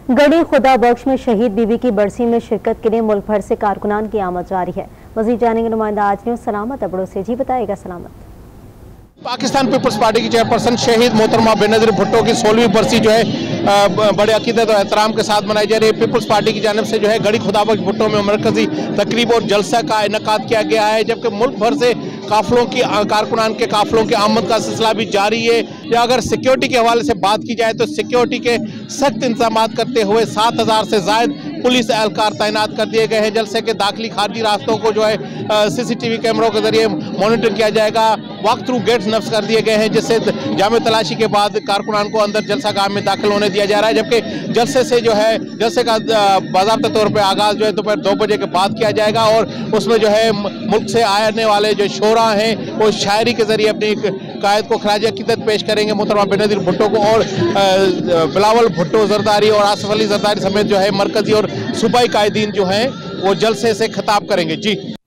गढ़ी खुदा बख्श में शहीद बीबी की बरसी में शिरकत के लिए मुल्क भर से कारकुनान की आमद जारी है। मजीद जानेंगे नुमाइंदा आज न्यूज़ सलामत अबड़ो से। जी बताएगा सलामत। पाकिस्तान पीपल्स पार्टी की चेयरपर्सन शहीद मोहतरमा बेनज़ीर भुट्टो की 16वीं बरसी जो है बड़े अकीदत और एहतराम के साथ मनाई जा रही है। पीपल्स पार्टी की जानिब से जो है गढ़ी खुदाबख्श भुट्टो में मरकजी तकरीब और जलसा का इनेकाद किया गया है, जबकि मुल्क भर से काफिलों की कारकुनान के काफिलों की आमद का सिलसिला भी जारी है। या अगर सिक्योरिटी के हवाले से बात की जाए तो सिक्योरिटी के सख्त इंतजाम करते हुए 7000 से जायद पुलिस एहलकार तैनात कर दिए गए हैं। जलसे के दाखिली खारजी रास्तों को जो है सीसीटीवी कैमरों के जरिए मॉनिटर किया जाएगा। वॉक थ्रू गेट्स नफ्स कर दिए गए हैं, जिससे जामे तलाशी के बाद कारकुनान को अंदर जलसा गाह में दाखिल होने दिया जा रहा है। जबकि जलसे से जो है जलसे का बाज़ाब्ता तौर पर आगाज़ जो है दोपहर 2 बजे के बाद किया जाएगा और उसमें जो है मुल्क से आने वाले जो शोरा हैं वो शायरी के जरिए अपनी कायद को खराज अकीदत पेश करेंगे मोहतरमा बेनज़ीर भुट्टो को। और बिलावल भुट्टो जरदारी और आसिफ अली जरदारी समेत जो है मरकजी और सूबाई कायदीन जो हैं वो जलसे से खिताब करेंगे। जी।